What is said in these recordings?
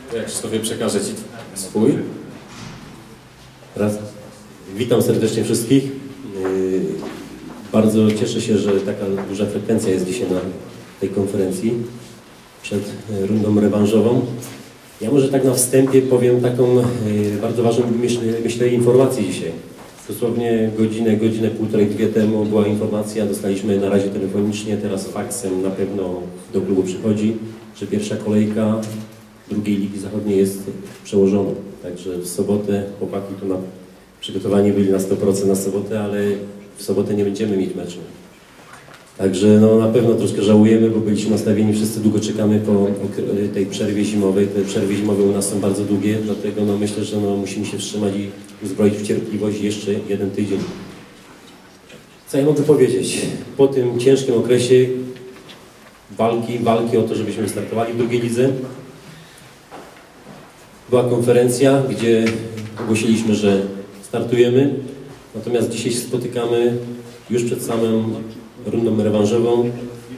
To ja, Krzysztofie, przekażę Ci swój. Raz. Witam serdecznie wszystkich. Bardzo cieszę się, że taka duża frekwencja jest dzisiaj na tej konferencji przed rundą rewanżową. Ja może tak na wstępie powiem taką bardzo ważną, myślę, informację dzisiaj. Dosłownie godzinę, półtorej, dwie temu była informacja, dostaliśmy na razie telefonicznie, teraz faksem na pewno do klubu przychodzi, że pierwsza kolejka drugiej Ligi Zachodniej jest przełożona. Także w sobotę chłopaki tu przygotowani byli na 100% na sobotę, ale w sobotę nie będziemy mieć meczu. Także no, na pewno troszkę żałujemy, bo byliśmy nastawieni, wszyscy długo czekamy po tej przerwie zimowej. Te przerwy zimowe u nas są bardzo długie, dlatego no, myślę, że no, musimy się wstrzymać i uzbroić w cierpliwość jeszcze jeden tydzień. Co ja mogę powiedzieć? Po tym ciężkim okresie walki o to, żebyśmy startowali w drugiej lidze, była konferencja, gdzie ogłosiliśmy, że startujemy, natomiast dzisiaj się spotykamy już przed samą rundą rewanżową,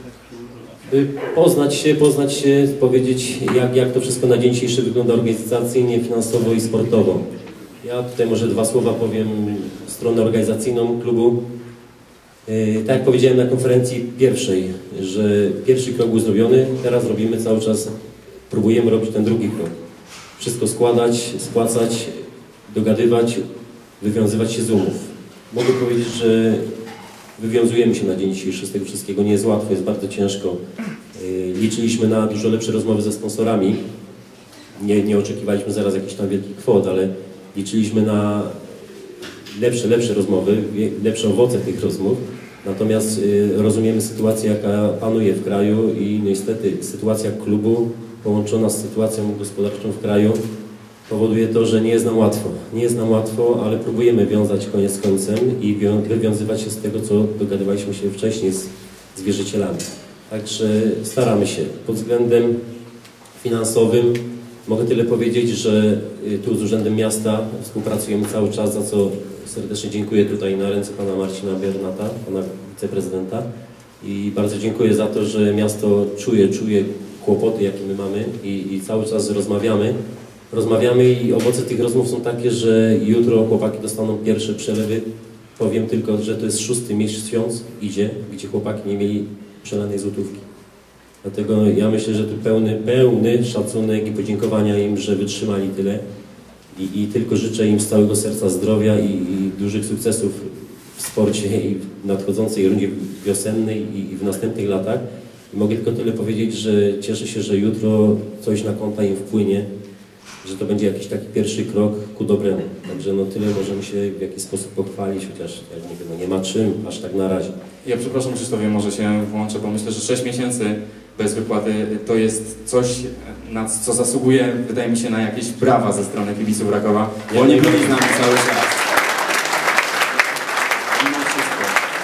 by poznać się, powiedzieć jak to wszystko na dzień dzisiejszy wygląda organizacyjnie, finansowo i sportowo. Ja tutaj może dwa słowa powiem stronę organizacyjną klubu. Tak jak powiedziałem na konferencji pierwszej, że pierwszy krok był zrobiony, teraz robimy cały czas, próbujemy robić ten drugi krok. Wszystko składać, spłacać, dogadywać, wywiązywać się z umów. Mogę powiedzieć, że wywiązujemy się na dzień dzisiejszy z tego wszystkiego. Nie jest łatwo, jest bardzo ciężko. Liczyliśmy na dużo lepsze rozmowy ze sponsorami. Nie oczekiwaliśmy zaraz jakichś tam wielkich kwot, ale liczyliśmy na lepsze rozmowy, lepsze owoce tych rozmów. Natomiast rozumiemy sytuację, jaka panuje w kraju i niestety sytuacja klubu połączona z sytuacją gospodarczą w kraju powoduje to, że nie jest nam łatwo. Nie jest nam łatwo, ale próbujemy wiązać koniec z końcem i wywiązywać się z tego, co dogadywaliśmy się wcześniej z wierzycielami. Także staramy się. Pod względem finansowym mogę tyle powiedzieć, że tu z Urzędem Miasta współpracujemy cały czas, za co serdecznie dziękuję tutaj na ręce pana Marcina Biernata, pana wiceprezydenta. I bardzo dziękuję za to, że miasto czuje kłopoty, jakie my mamy i cały czas rozmawiamy i owoce tych rozmów są takie, że jutro chłopaki dostaną pierwsze przelewy. Powiem tylko, że to jest 6. miesiąc idzie, gdzie chłopaki nie mieli przelanej złotówki. Dlatego ja myślę, że tu pełny szacunek i podziękowania im, że wytrzymali tyle i tylko życzę im z całego serca zdrowia i dużych sukcesów w sporcie i w nadchodzącej rundzie wiosennej i w następnych latach. I mogę tylko tyle powiedzieć, że cieszę się, że jutro coś na konta im wpłynie, że to będzie jakiś taki pierwszy krok ku dobremu. Także no tyle możemy się w jakiś sposób pochwalić, chociaż ja nie wiem, no nie ma czym aż tak na razie. Ja przepraszam, Krzysztofie, może się włączę, bo myślę, że 6 miesięcy bez wypłaty to jest coś, na co zasługuje, wydaje mi się, na jakieś brawa ze strony kibiców Rakowa, bo oni byli z nami cały czas. Mimo wszystko.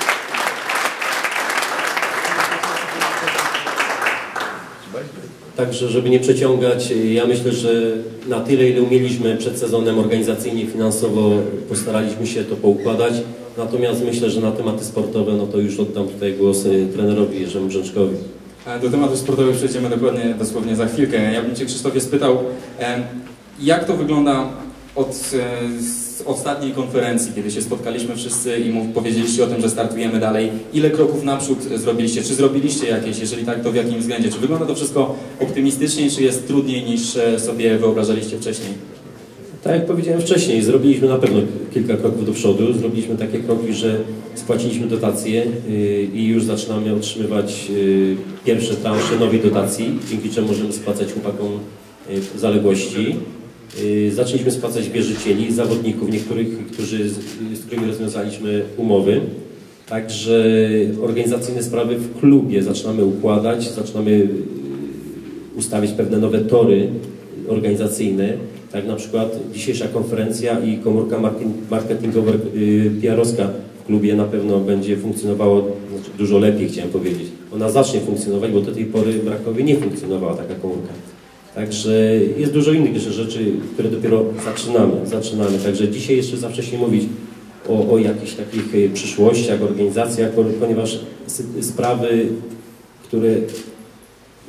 Także, żeby nie przeciągać, ja myślę, że na tyle, ile umieliśmy przed sezonem organizacyjnie, finansowo, postaraliśmy się to poukładać. Natomiast myślę, że na tematy sportowe, no to już oddam tutaj głos trenerowi Jerzemu Brzęczkowi. Do tematów sportowych przejdziemy dosłownie za chwilkę. Ja bym Cię, Krzysztofie, spytał, jak to wygląda od ostatniej konferencji, kiedy się spotkaliśmy wszyscy i powiedzieliście o tym, że startujemy dalej. Ile kroków naprzód zrobiliście? Czy zrobiliście jakieś? Jeżeli tak, to w jakim względzie? Czy wygląda to wszystko optymistycznie, czy jest trudniej niż sobie wyobrażaliście wcześniej? Tak jak powiedziałem wcześniej, zrobiliśmy na pewno kilka kroków do przodu. Zrobiliśmy takie kroki, że spłaciliśmy dotacje i już zaczynamy otrzymywać pierwsze transze nowej dotacji, dzięki czemu możemy spłacać chłopakom zaległości. Zaczęliśmy spłacać wierzycieli, zawodników niektórych, z którymi rozwiązaliśmy umowy. Także organizacyjne sprawy w klubie zaczynamy układać, zaczynamy ustawić pewne nowe tory organizacyjne. Tak na przykład dzisiejsza konferencja i komórka marketingowa PR-owska w klubie na pewno będzie funkcjonało dużo lepiej, chciałem powiedzieć. Ona zacznie funkcjonować, bo do tej pory w Rakowie nie funkcjonowała taka komórka. Także jest dużo innych rzeczy, które dopiero zaczynamy. Także dzisiaj jeszcze za wcześnie mówić o jakichś takich przyszłościach, organizacjach, ponieważ sprawy, które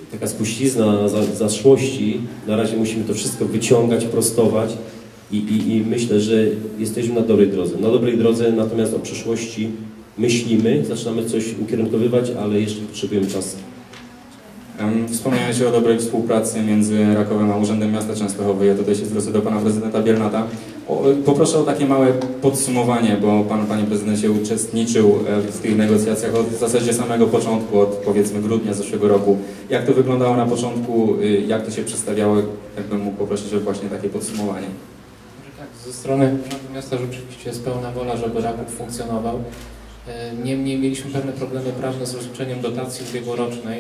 taka spuścizna zaszłości. Na razie musimy to wszystko wyciągać, prostować i myślę, że jesteśmy na dobrej drodze. Na dobrej drodze, natomiast o przyszłości myślimy, zaczynamy coś ukierunkowywać, ale jeszcze potrzebujemy czasu. Wspomniałeś o dobrej współpracy między Rakowem a Urzędem Miasta Częstochowy. Ja tutaj się zwrócę do pana prezydenta Biernata. Poproszę o takie małe podsumowanie, bo pan, panie prezydencie, uczestniczył w tych negocjacjach od w zasadzie samego początku, od powiedzmy grudnia zeszłego roku. Jak to wyglądało na początku, jak to się przedstawiało? Jakbym mógł poprosić o właśnie takie podsumowanie. Tak, ze strony Urzędu Miasta rzeczywiście jest pełna wola, żeby Raków funkcjonował. Niemniej mieliśmy pewne problemy prawne z rozliczeniem dotacji ubiegłorocznej.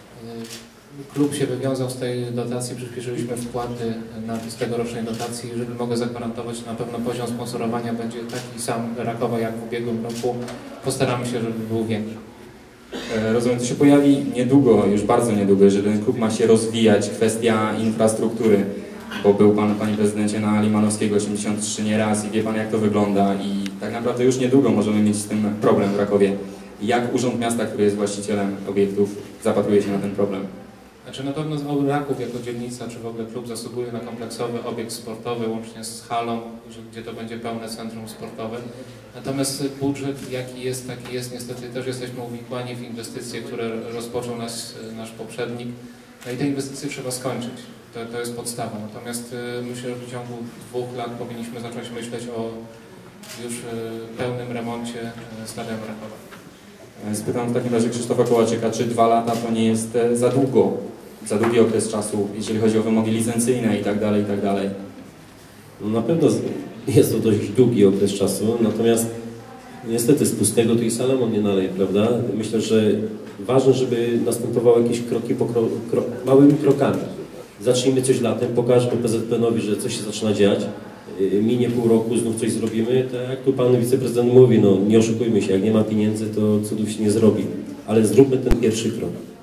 Klub się wywiązał z tej dotacji, przyspieszyliśmy wpłaty z tegorocznej dotacji. Jeżeli mogę zagwarantować, na pewno poziom sponsorowania będzie taki sam Rakowa jak w ubiegłym roku. Postaramy się, żeby był większy. Rozumiem, to się pojawi niedługo, już bardzo niedługo, jeżeli ten klub ma się rozwijać, kwestia infrastruktury, bo był pan, panie prezydencie, na Limanowskiego 83 nieraz i wie pan, jak to wygląda i tak naprawdę już niedługo możemy mieć z tym problem w Rakowie. Jak Urząd Miasta, który jest właścicielem obiektów, zapatruje się na ten problem? Znaczy na pewno Raków jako dzielnica, czy w ogóle klub zasługuje na kompleksowy obiekt sportowy, łącznie z halą, gdzie to będzie pełne centrum sportowe. Natomiast budżet jaki jest, taki jest. Niestety też jesteśmy uwikłani w inwestycje, które rozpoczął nasz poprzednik. No i te inwestycje trzeba skończyć. To jest podstawa. Natomiast myślę, że w ciągu 2 lat powinniśmy zacząć myśleć o już pełnym remoncie stadionu Rakowa. Spytam w takim razie Krzysztofa Kołaczyka, czy 2 lata to nie jest za długo, za długi okres czasu, jeżeli chodzi o wymogi licencyjne i tak dalej, i tak dalej? No na pewno jest to dość długi okres czasu, natomiast niestety z pustego tu i Salomon nie naleje, prawda? Myślę, że ważne, żeby następowały jakieś kroki małymi krokami. Zacznijmy coś latem, pokażmy PZPN-owi, że coś się zaczyna dziać. Minie pół roku, znów coś zrobimy, tak jak tu pan wiceprezydent mówi, no nie oszukujmy się, jak nie ma pieniędzy, to cudów się nie zrobi, ale zróbmy ten pierwszy krok.